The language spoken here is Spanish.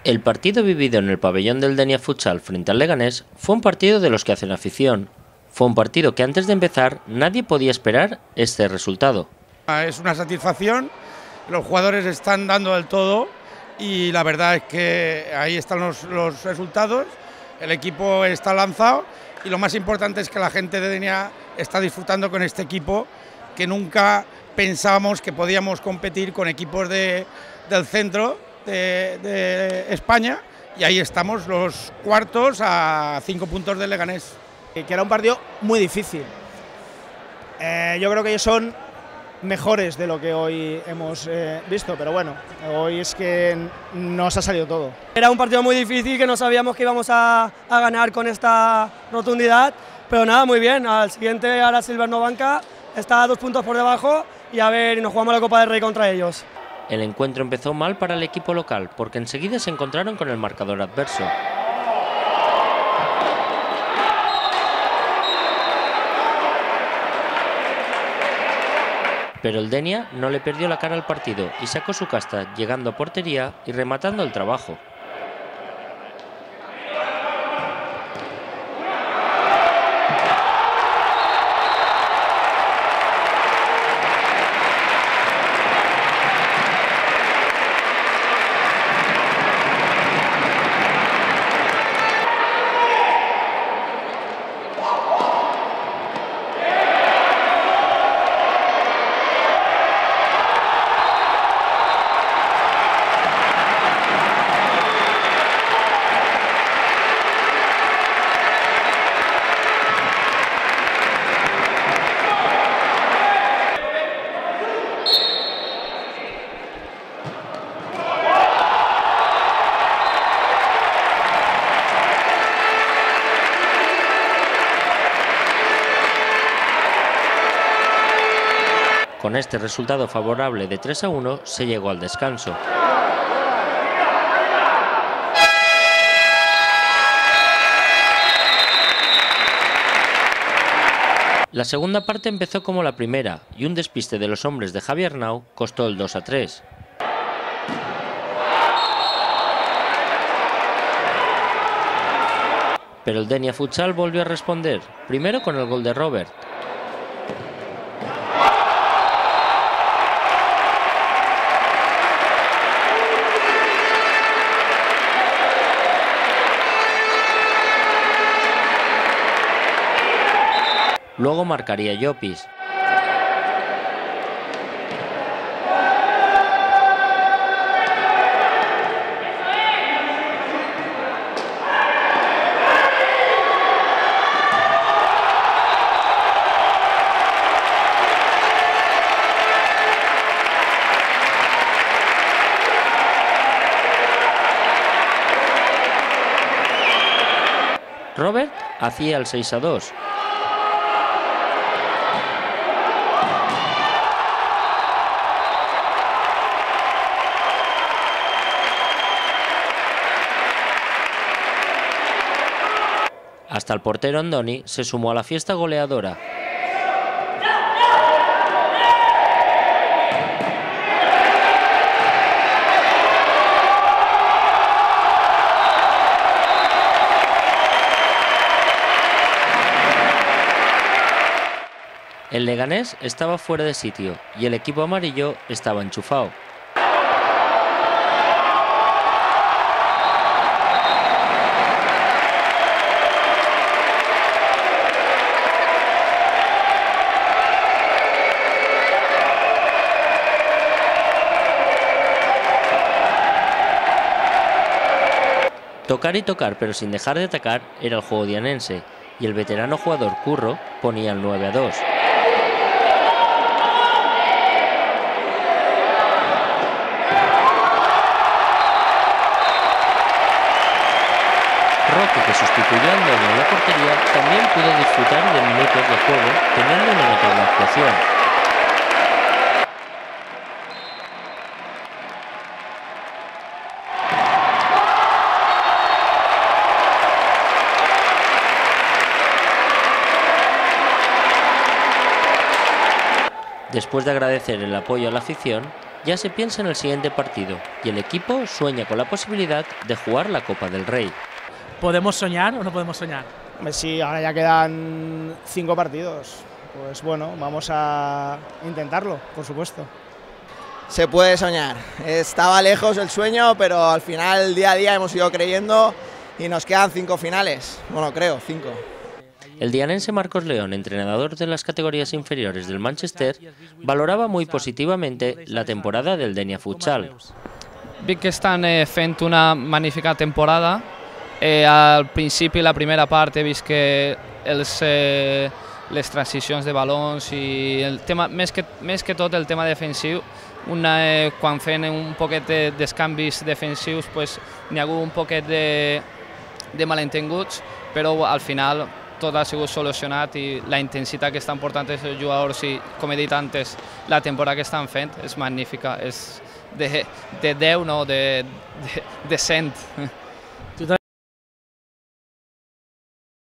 El partido vivido en el pabellón del Denia Futsal frente al Leganés fue un partido de los que hacen afición. Fue un partido que antes de empezar nadie podía esperar este resultado. Es una satisfacción, los jugadores están dando del todo y la verdad es que ahí están los resultados, el equipo está lanzado y lo más importante es que la gente de Denia está disfrutando con este equipo que nunca pensábamos que podíamos competir con equipos del centro de España, y ahí estamos, los cuartos a 5 puntos del Leganés. Que era un partido muy difícil. Yo creo que ellos son mejores de lo que hoy hemos visto, pero bueno, hoy es que nos ha salido todo. Era un partido muy difícil que no sabíamos que íbamos a ganar con esta rotundidad, pero nada, muy bien. Al siguiente, ahora Silver no banca, está a 2 puntos por debajo y a ver, nos jugamos la Copa del Rey contra ellos. El encuentro empezó mal para el equipo local porque enseguida se encontraron con el marcador adverso. Pero el Denia no le perdió la cara al partido y sacó su casta, llegando a portería y rematando el trabajo. Con este resultado favorable de 3-1 se llegó al descanso. La segunda parte empezó como la primera y un despiste de los hombres de Javi Arnau costó el 2-3. Pero el Denia Futsal volvió a responder, primero con el gol de Robert. Luego marcaría Llopis. Robert hacía el 6-2. Hasta el portero Andoni se sumó a la fiesta goleadora. El Leganés estaba fuera de sitio y el equipo amarillo estaba enchufado. Tocar y tocar, pero sin dejar de atacar, era el juego dianense, y el veterano jugador Curro ponía el 9-2. Roque, que sustituyó a Andoni en la portería, también pudo disfrutar de minutos de juego, teniendo una notable actuación. Después de agradecer el apoyo a la afición, ya se piensa en el siguiente partido y el equipo sueña con la posibilidad de jugar la Copa del Rey. ¿Podemos soñar o no podemos soñar? Sí, ahora ya quedan 5 partidos. Pues bueno, vamos a intentarlo, por supuesto. Se puede soñar. Estaba lejos el sueño, pero al final, día a día, hemos ido creyendo y nos quedan 5 finales. Bueno, creo, 5. El dianense Marcos León, entrenador de las categorías inferiores del Manchester, valorava muy positivamente la temporada del Denia Futsal. Dic que estan fent una magnífica temporada. Al principi, la primera part, he vist que les transicions de balons i el tema, més que tot el tema defensiu, quan fent un poquet d'escanvis defensius n'hi ha hagut un poquet de malentenguts, però al final tot ha sigut solucionat i la intensitat que estan portant els jugadors i, com he dit antes, la temporada que estan fent és magnífica, és de 10, no, de 100.